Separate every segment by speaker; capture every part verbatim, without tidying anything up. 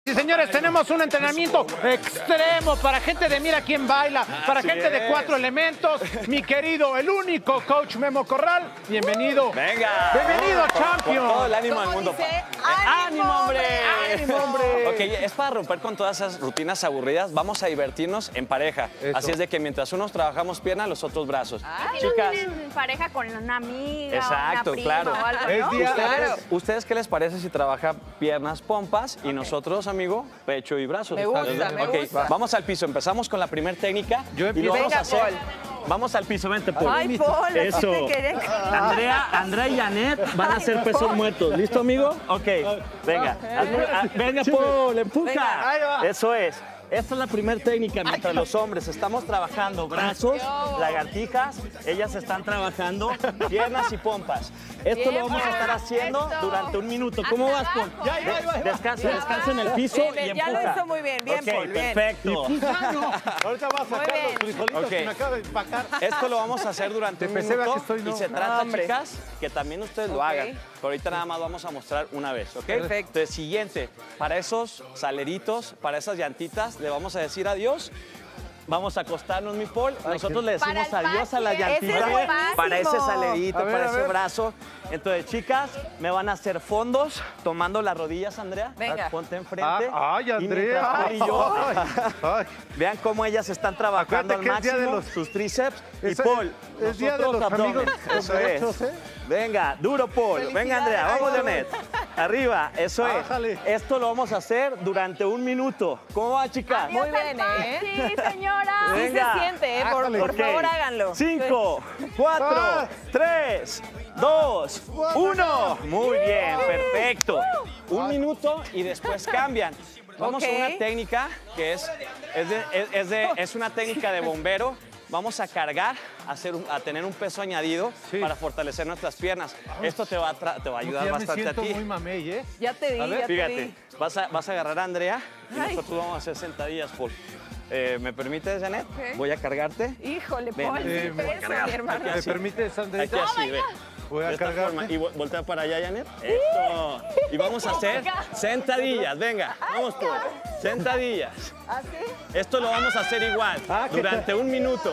Speaker 1: Sí, señores, tenemos un entrenamiento extremo para gente de Mira Quién Baila, para
Speaker 2: Así
Speaker 1: gente
Speaker 2: es.
Speaker 1: de Cuatro Elementos. Mi querido, el único coach Memo Corral, bienvenido.
Speaker 2: Venga.
Speaker 1: Bienvenido,
Speaker 2: Con-
Speaker 1: champion.
Speaker 2: con todo el ánimo del mundo.
Speaker 3: Dice,
Speaker 2: Eh,
Speaker 3: ¡ánimo,
Speaker 2: hombre!
Speaker 1: ¡Ánimo, hombre!
Speaker 2: Ok, es para romper con todas esas rutinas aburridas. Vamos a divertirnos en pareja.
Speaker 1: Eso.
Speaker 2: Así es de que mientras unos trabajamos pierna, los otros brazos.
Speaker 3: Ay,
Speaker 2: Chicas,
Speaker 3: en pareja con una amiga,
Speaker 2: Exacto,
Speaker 3: una prima
Speaker 2: claro.
Speaker 3: o algo,
Speaker 1: Es
Speaker 3: ¿no?
Speaker 1: día-
Speaker 3: Claro.
Speaker 2: ¿ustedes qué les parece si trabaja piernas, pompas y nosotros, amigo, pecho y brazos?
Speaker 3: Me gusta,
Speaker 2: ¿Verdad?
Speaker 3: me
Speaker 2: Ok,
Speaker 3: gusta.
Speaker 2: vamos al piso. Empezamos con la primera técnica.
Speaker 1: Yo
Speaker 2: y lo
Speaker 1: empiezo.
Speaker 2: vamos a
Speaker 3: Venga,
Speaker 2: hacer.
Speaker 3: Paul.
Speaker 2: Vamos al piso, vente, Paul.
Speaker 3: Ay, Paul,
Speaker 2: Eso.
Speaker 3: así te quería.
Speaker 2: Andrea, Andrea y Janet van a hacer pesos muertos. ¿Listo, amigo? Ok, venga. Hazme- ah, venga, Paul, empuja.
Speaker 3: Venga.
Speaker 1: Ahí va.
Speaker 2: Eso es. Esta es la primera técnica mientras los hombres estamos trabajando brazos, lagartijas, ellas están trabajando piernas y pompas. Esto
Speaker 3: Bien,
Speaker 2: lo vamos a estar
Speaker 3: Paul,
Speaker 2: haciendo
Speaker 3: eso.
Speaker 2: durante un minuto. ¿Cómo vas,
Speaker 3: Hasta
Speaker 2: Paul?
Speaker 3: abajo.
Speaker 1: Ya, ya, ya, ya.
Speaker 2: Descansa, descansa en el piso
Speaker 3: Bien,
Speaker 2: y
Speaker 3: bien, ya
Speaker 2: empuja.
Speaker 3: lo hizo muy bien, bien,
Speaker 2: Ok,
Speaker 3: Paul, bien.
Speaker 2: perfecto.
Speaker 1: Ahorita va a sacar
Speaker 3: Muy bien.
Speaker 1: los frijolitos
Speaker 2: Ok.
Speaker 1: que me acaba de empacar.
Speaker 2: Esto lo vamos a hacer durante un
Speaker 1: De peseba
Speaker 2: minuto
Speaker 1: que estoy, no.
Speaker 2: y se trata,
Speaker 3: hombre.
Speaker 2: chicas, que también ustedes lo
Speaker 3: Ok.
Speaker 2: hagan. Pero ahorita nada más vamos a mostrar una vez, ¿ok?
Speaker 3: Perfecto.
Speaker 2: Entonces, siguiente, para esos saleritos, para esas llantitas, le vamos a decir adiós. Vamos a acostarnos, mi Paul. Nosotros le decimos
Speaker 3: Para el
Speaker 2: adiós a la
Speaker 3: paquete.
Speaker 2: llantita.
Speaker 3: Ese es buenísimo.
Speaker 2: Para ese salerito,
Speaker 1: A ver,
Speaker 2: para
Speaker 1: a
Speaker 2: ese
Speaker 1: ver.
Speaker 2: brazo. Entonces, chicas, me van a hacer fondos tomando las rodillas, Andrea.
Speaker 3: Venga.
Speaker 2: Ponte enfrente.
Speaker 1: Ah, ay,
Speaker 2: Y
Speaker 1: Andrea.
Speaker 2: mientras Paul y yo,
Speaker 1: Ay, ay.
Speaker 2: vean cómo ellas están trabajando al
Speaker 1: Acuérdate que es día de
Speaker 2: máximo
Speaker 1: los-
Speaker 2: sus tríceps. Y
Speaker 1: Ese-
Speaker 2: Paul,
Speaker 1: es día de
Speaker 2: nosotros
Speaker 1: los amigos
Speaker 2: abdomen.
Speaker 1: con
Speaker 2: Eso
Speaker 1: derechos,
Speaker 2: es.
Speaker 1: ¿eh?
Speaker 2: Venga, duro, Paul. Venga, Andrea.
Speaker 1: Felicidades.
Speaker 2: Vamos,
Speaker 1: Ay,
Speaker 2: Leonet. Arriba, eso es.
Speaker 1: Bájale.
Speaker 2: Esto lo vamos a hacer durante un minuto. ¿Cómo va, chicas?
Speaker 3: Muy bien, ¿eh? Sí, señora. Sí
Speaker 2: Venga.
Speaker 3: se siente, ¿eh? Por,
Speaker 1: Ájale.
Speaker 3: por
Speaker 2: Ok.
Speaker 3: favor, háganlo.
Speaker 2: Cinco, cuatro,
Speaker 1: Ah.
Speaker 2: tres, dos, uno. Muy bien, perfecto. Un minuto y después cambian. Vamos
Speaker 3: Ok.
Speaker 2: a una técnica que es, es, de- es- es de- es una técnica de bombero. Vamos a cargar, a, hacer un- a tener un peso añadido
Speaker 1: Sí.
Speaker 2: para fortalecer nuestras piernas. Esto te va a, tra- te va a ayudar
Speaker 1: Ya me
Speaker 2: bastante a
Speaker 1: siento
Speaker 2: ti.
Speaker 1: muy mamey, ¿eh?
Speaker 3: Ya te di,
Speaker 1: A ver,
Speaker 3: ya te
Speaker 2: Fíjate,
Speaker 3: di.
Speaker 2: vas a, vas a agarrar a Andrea y
Speaker 3: Ay.
Speaker 2: nosotros vamos a hacer sentadillas, Paul. Eh, ¿Me permites, Janet?
Speaker 3: Ok.
Speaker 2: Voy a cargarte.
Speaker 3: Híjole,
Speaker 2: Ven,
Speaker 3: Paul,
Speaker 1: eh,
Speaker 3: sí,
Speaker 1: me voy a
Speaker 3: peso,
Speaker 2: cargar.
Speaker 3: mi hermano.
Speaker 2: Aquí
Speaker 1: ¿Me
Speaker 2: así.
Speaker 1: permites,
Speaker 2: Aquí
Speaker 1: Andreita?
Speaker 2: así, ve.
Speaker 1: Voy a
Speaker 2: De esta
Speaker 1: cargarte.
Speaker 2: forma. Y vo- voltea para allá, Janet. Esto. Y vamos a hacer sentadillas. Venga, vamos, Paul. Sentadillas.
Speaker 3: ¿Así?
Speaker 2: Esto lo vamos a hacer igual
Speaker 1: Ah, ¿qué
Speaker 2: durante un minuto.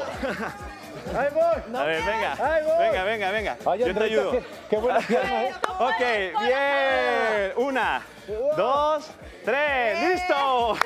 Speaker 1: ¡Ahí voy!
Speaker 2: A ver, venga.
Speaker 1: Ahí voy.
Speaker 2: Venga, venga, venga.
Speaker 1: Ay,
Speaker 2: Yo te
Speaker 1: Andreita,
Speaker 2: ayudo.
Speaker 1: Qué, qué buena pierna, ¿eh?
Speaker 2: Ok, bien. Una, dos, tres. ¡Listo!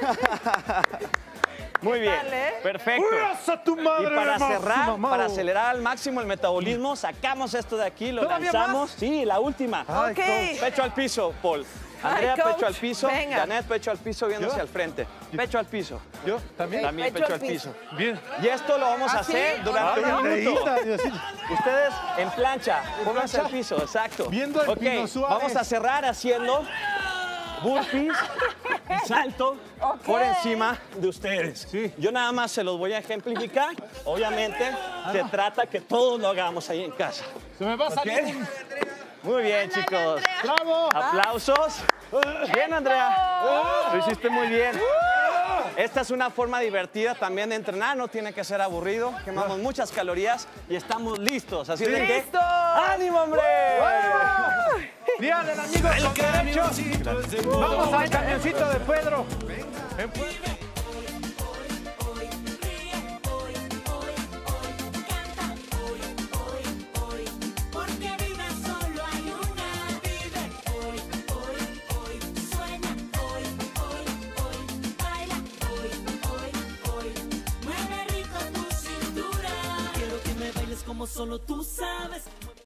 Speaker 2: Muy bien.
Speaker 3: tal, eh?
Speaker 2: Perfecto.
Speaker 1: ¡Hurras a tu madre,
Speaker 2: Y para
Speaker 1: hermoso,
Speaker 2: cerrar,
Speaker 1: mamá!
Speaker 2: para acelerar al máximo el metabolismo, sacamos esto de aquí, lo
Speaker 1: ¿Todavía
Speaker 2: lanzamos. Sí, la última.
Speaker 1: Ay,
Speaker 3: Ok.
Speaker 2: Pecho al piso, Paul. Andrea,
Speaker 3: Ay, coach.
Speaker 2: pecho al piso.
Speaker 3: Venga.
Speaker 2: Janet, pecho al piso, viendo
Speaker 1: ¿Yo?
Speaker 2: hacia el frente. Pecho al piso.
Speaker 1: ¿Yo también?
Speaker 2: También
Speaker 3: pecho
Speaker 2: pecho,
Speaker 3: al
Speaker 2: al piso.
Speaker 1: Bien.
Speaker 2: Y esto lo vamos a
Speaker 3: ¿Ah, sí?
Speaker 2: hacer durante
Speaker 1: Ay,
Speaker 2: un minuto.
Speaker 1: Andreita, Diosito.
Speaker 2: Ustedes en plancha, pónganse
Speaker 1: plancha.
Speaker 2: al piso, exacto.
Speaker 1: Viendo el
Speaker 2: Ok,
Speaker 1: Pino Suárez.
Speaker 2: vamos a cerrar haciendo burpees y salto por encima de ustedes.
Speaker 1: Sí.
Speaker 2: Yo nada más se los voy a ejemplificar. Obviamente, se trata que todos lo hagamos ahí en casa.
Speaker 1: Se me va a salir un...
Speaker 2: Muy bien, chicos.
Speaker 1: ¡Bravo!
Speaker 2: Aplausos. Bien, Andrea. Lo hiciste muy bien. Esta es una forma divertida también de entrenar, no tiene que ser aburrido. Quemamos muchas calorías y estamos listos. Así de que.
Speaker 3: ¡Listos!
Speaker 2: ¡Ánimo, hombre!
Speaker 1: Día del amigo con derecho. Vamos al camioncito de Pedro. En Puebla.
Speaker 4: Porque vida solo hay una, vive hoy, hoy, hoy, sueña hoy, hoy, hoy, baila hoy, hoy, hoy, mueve rico tu cintura. Quiero que me bailes como solo tú sabes.